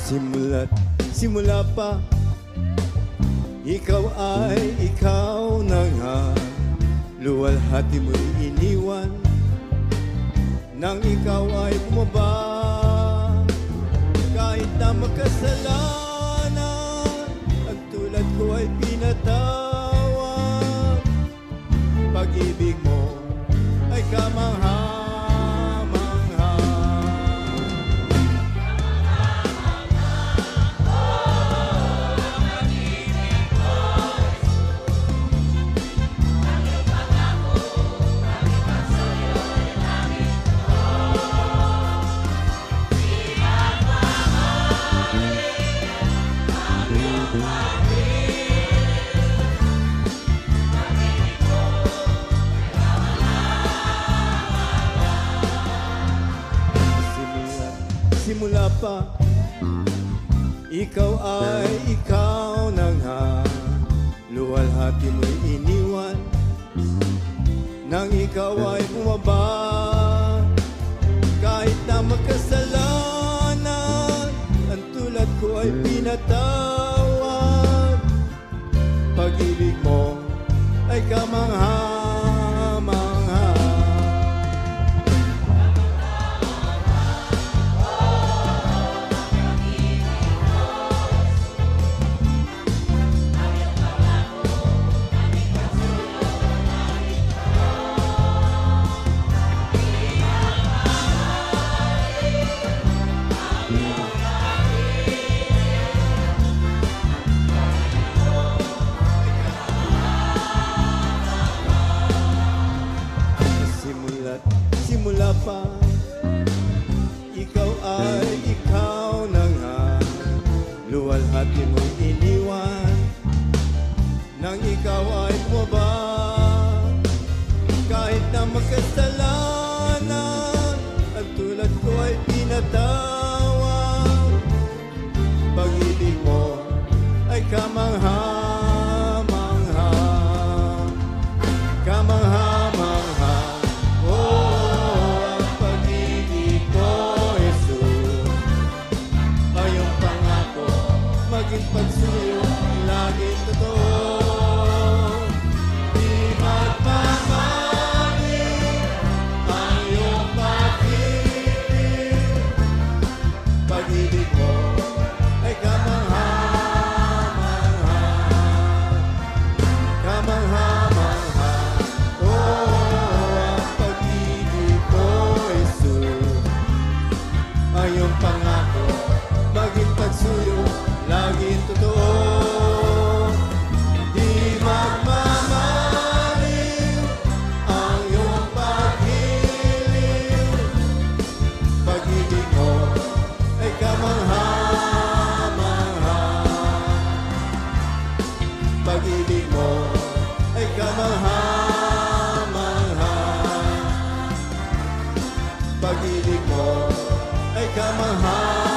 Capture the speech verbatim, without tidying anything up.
Simula't simula pa, ikaw ay ikaw na nga. Luwalhati mo'y iniwan nang ikaw ay bumaba. Kahit na magkasalanan, ang tulad ko ay pinatawad. Pag-ibig mo ay kamangha. Simula pa, ikaw ay ikaw na nga. Luwalhati mo'y iniwan nang ikaw ay bumaba. Kahit na magkasalanan, ang tulad ko ay pinatawad. Pag-ibig mo ay kamangha. Simula pa, ikaw ay ikaw na nga. Luwalhati mo'y iniwan nang ikaw ay bumaba. Kahit na magkasalanan, ang tulad ko ay pinatawad. Pag-ibig mo ay kamangha. Pagsuyo, laging totoo. Di magmamaling ang iyong pag-ibig. Pag-ibig mo ay kamangha-mangha. Kamangha-mangha. Oh, ang pag-ibig ko, Jesus. Ang iyong pangako, maging pagsuyo, laging totoo. Di magmamaling ang iyong pag-ibig. Pag-ibig mo ay kamangha-mangha. Pag-ibig mo ay kamangha-mangha. Pag-ibig mo ay kamangha.